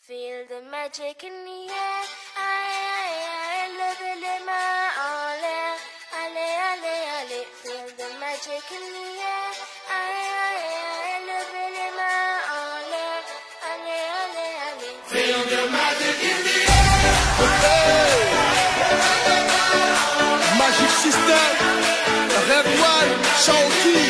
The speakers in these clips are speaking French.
Feel the magic in the air. Aïe, aïe, aïe, levez les mains en l'air. Allez, allez, allez. Feel the magic in the air. Aïe, aïe, aïe, levez les mains en l'air. Allez, allez, allez. Feel the magic in the air. Magic System, Red One, Shawty.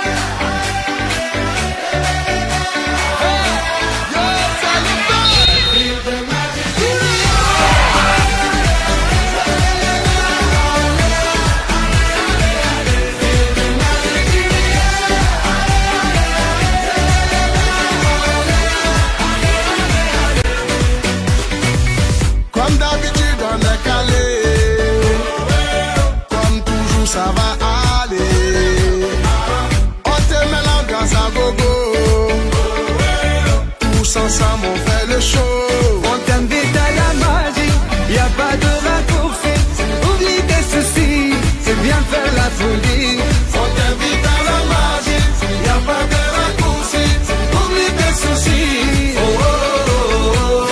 Comme d'habitude on est calé, comme toujours ça va aller. On te met l'ambiance à gogo, tous ensemble on fait le show. On t'invite à la magie, y a pas de raccourci. Oublie tes soucis, c'est bien faire la folie. On t'invite à la magie, y a pas de raccourci. Oublie tes soucis. Oh, oh, oh, oh.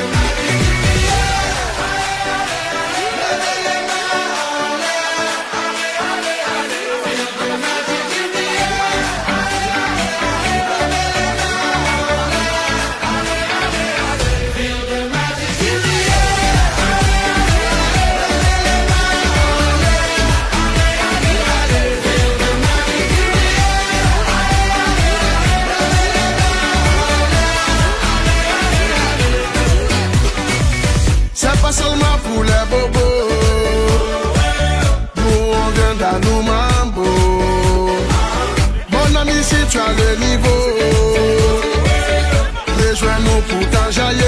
C'est pas seulement pour les bobos, nous on vient dans nos mambo. Mon ami, si tu as le niveau, rejoins-nous pour t'enjailler.